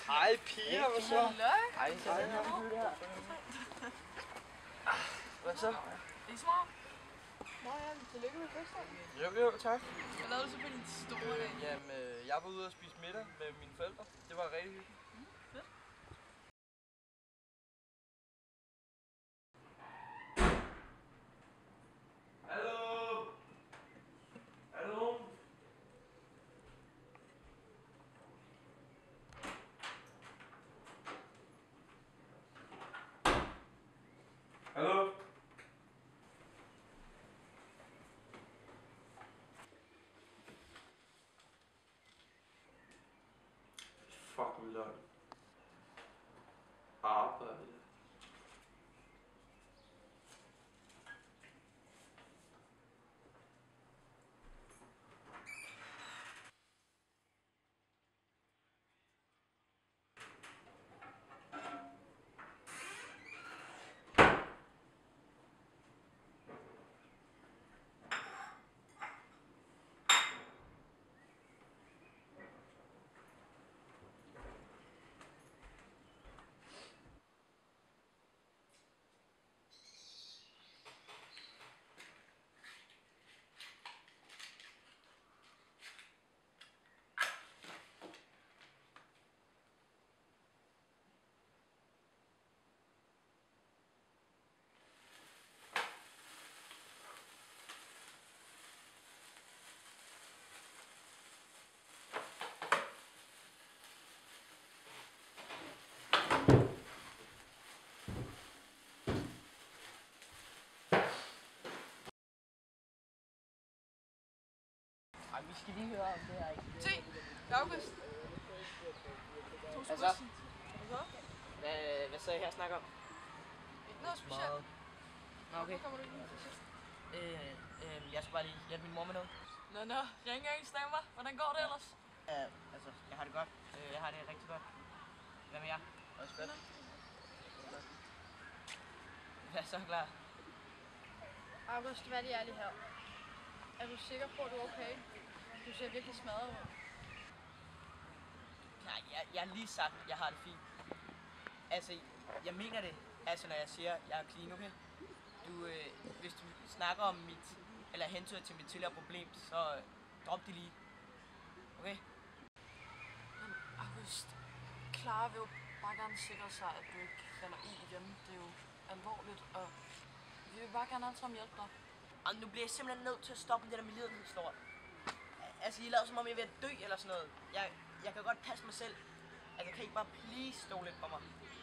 Ej, piger, hvad så? Ej, så er det her. Hvad så? Det er smart. Nå ja, tillykke med fødselsdagen. Jo, tak. Hvad lavede du så på din store dag? Jamen, jeg var ude og spise middag med mine forældre. Det var rigtig hyggeligt. Fedt. Hallo? Hallo? Hallo? Fucking løgn. Arbejde. Ej, vi skal lige høre om det her, ikke? Se, August. Hvad så? Hvad? Hvad så I her snakker om? Ikke noget specielt. Nå, okay. Hvor kommer du lige til sidst? Jeg skal bare lige hjælpe min mor med noget. Nå, rengøringsdamer. Hvordan går det ellers? Altså, jeg har det godt. Jeg har det rigtig godt. Hvad med jer? Også godt. Jeg er så klar. August, vær lige ærlig her. Er du sikker på, at du er okay? Du ser virkelig smadret ud. Nej, jeg har lige sagt, at jeg har det fint. Altså, jeg mener det. Altså, når jeg siger, at jeg er clean, okay? Hvis du snakker om eller hentyder til mit tidligere problem, så drop det lige. Okay? Men August, Clara vil jo bare gerne sikre sig, at du ikke falder i igen. Det er jo alvorligt, og vi vil bare gerne alle sammen hjælpe dig. Og nu bliver jeg simpelthen nødt til at stoppe med det der med lidenhedslort. Altså, I lader som om jeg er ved at dø eller sådan noget. Jeg kan godt passe mig selv. Altså, kan I ikke bare please stole lidt på mig?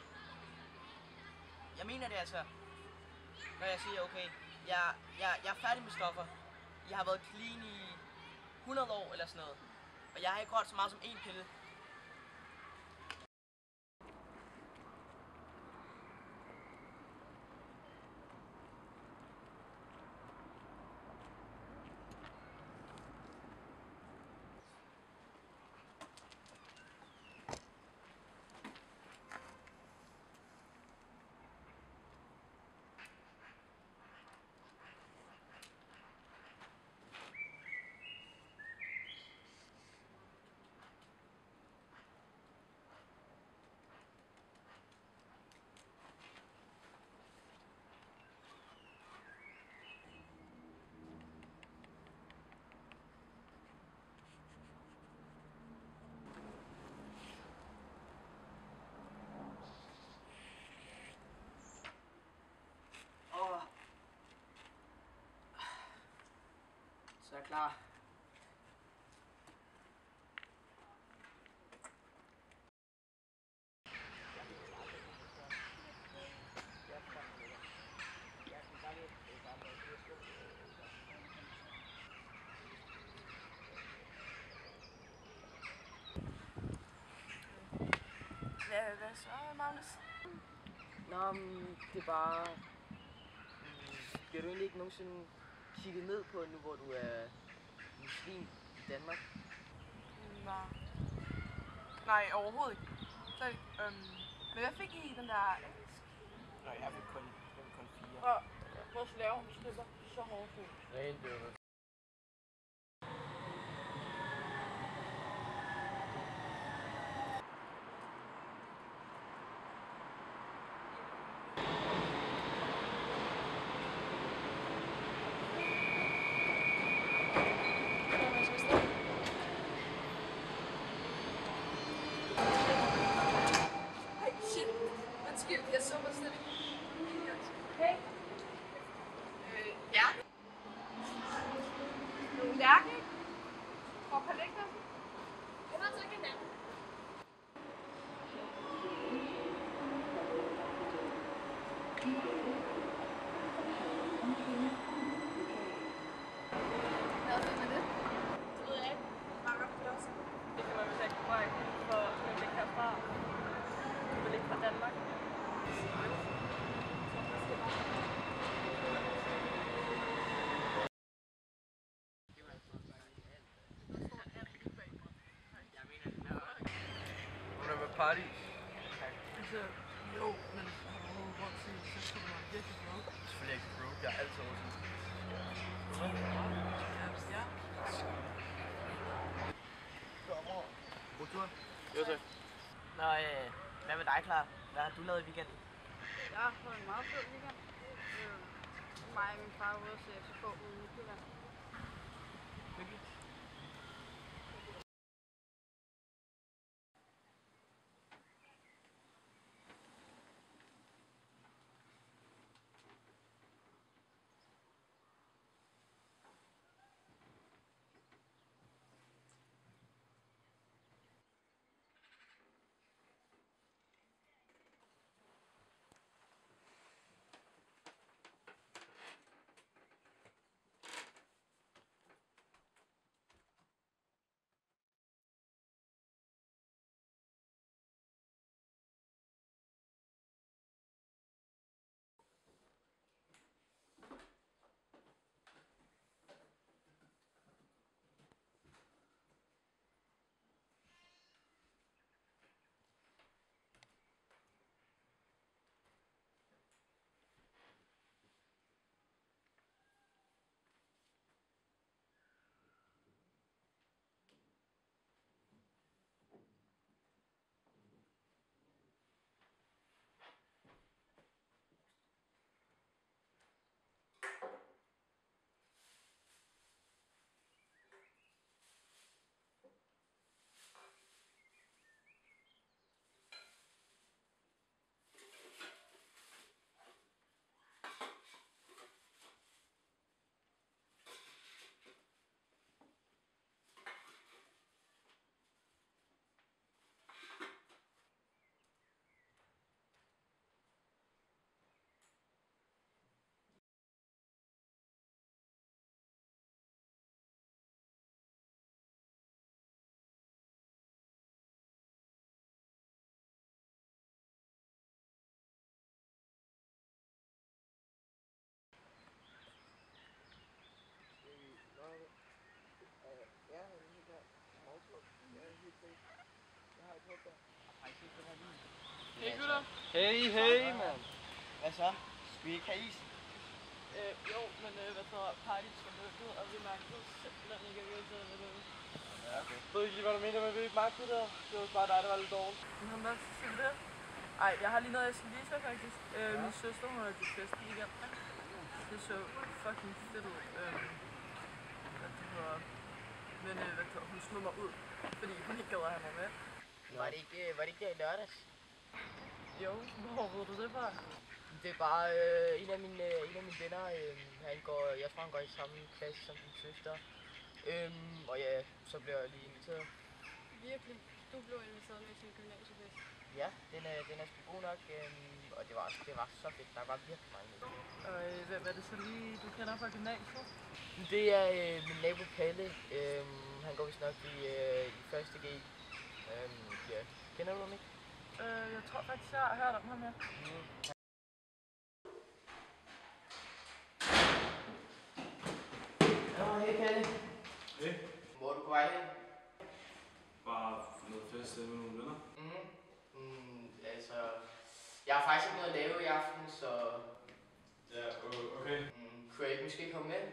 Jeg mener det altså, når jeg siger, okay, jeg er færdig med stoffer. Jeg har været clean i 100 år eller sådan noget. Og jeg har ikke rørt så meget som en pille. Så er jeg klar. Hvad så, Magnus? Nå, det er bare... Bliver du egentlig ikke nogensinde kigget ned på nu, hvor du er muslim i Danmark? Nej, overhovedet ikke. Slet ikke. Men hvad fik I i den der engelsk? Nej, jeg fik kun 4. Og vores lærer, hun slipper så hårdt på. Rent døde. Hvad vil med det? Det ved jeg ikke. Mange opførelser. Det kan man vist ikke korrekt, for du vil ikke herfra. Du vil ikke fra Danmark. Hun er med party. Altså, jo, men har du overhovedet råd til, så skal du være virkelig broke. Selvfølgelig ikke broke, jeg er altid oversat. Ja. God tur. Jo tak. Nå, hvad med dig, Clara? Hvad har du lavet i weekenden? Jeg har fået en meget fed weekend. Mig og min far var ude at se FCK ude i Midtjylland. Hyggeligt. Hey gutter. Hey, mand. Hvad så? Skal vi ikke have is? Jo, men hvad så? Party skal lukket, og vi magtede simpelthen ikke at gøre det med. Ja, okay. Jeg ved ikke lige, hvad du mener med, at vi ikke magtede der. Det var bare dig, der var lidt dårligt. Nå, hvad siger det? Ej, jeg har lige noget, jeg skal vise dig faktisk. Min søster, hun har det bedste weekend. Det så fucking fedt ud. Hvad det hedder. Men hvad det hedder, hun slog mig ud, fordi hun ikke gad at have mig med. Var det ikke der i lørdags? Jo, hvor ved du det fra? Det er bare en af mine venner, jeg tror han går i samme klasse som din søster. Og ja, så blev jeg lige inviteret. Virkelig. Du blev inviteret med til gymnasiefest. Ja, den er sgu god nok, og det var så fedt. Der var virkelig mange med. Og hvem er det så lige, du kender fra gymnasiet? Det er min nabo Palle. Han går vist nok i første G. Ja. Kender du ham ikke? Jeg tror faktisk, jeg har hørt om ham, ja. Hej Palle. Hey, Hvor er du på vej hen? bare noget fest med nogle venner. Altså, jeg har faktisk ikke noget at lave i aften, så Ja, okay. kunne jeg ikke måske komme med?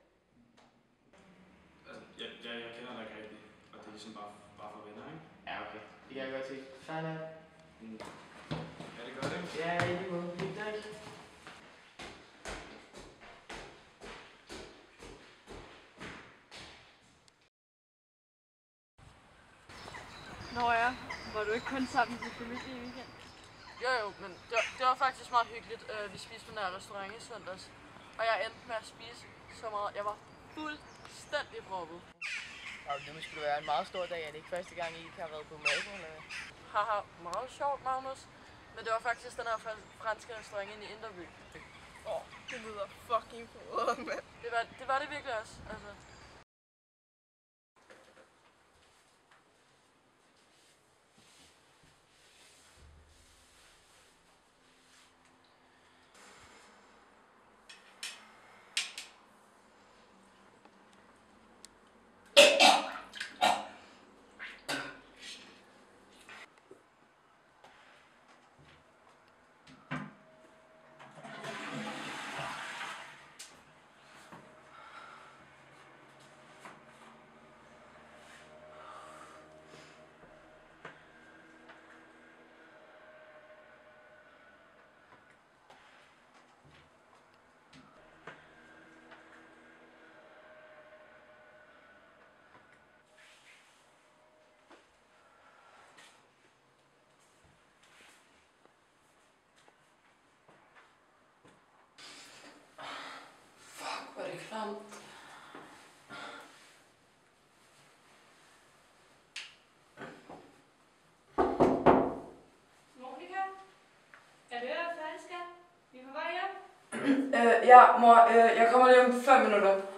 Altså, jeg kender dig ikke rigtigt, og det er ligesom bare for venner, ikke? Ja, okay. Det kan jeg godt se. Sådan. Ja, det gør det. Ja, i lige måde. Helt tak. Nå ja, var du ikke kun sammen med din familie i weekend? Jo, men det var faktisk meget hyggeligt. Vi spiste på den her restaurant i søndags, og jeg endte med at spise så meget. Jeg var fuldstændig proppet. Og det må sgu være en meget stor dag. Er det ikke første gang, I ikke har været på mad, eller hvad? Haha, meget sjovt, Magnus. Men det var faktisk den her franske restaurant inde i Indreby. Det lyder fucking fodret, mand. Det var det virkelig også. Altså. Hvor er det klamt. Monika? Er du færdig, skat? Vi er på vej hjem? Ja, mor, jeg kommer lige om 5 minutter.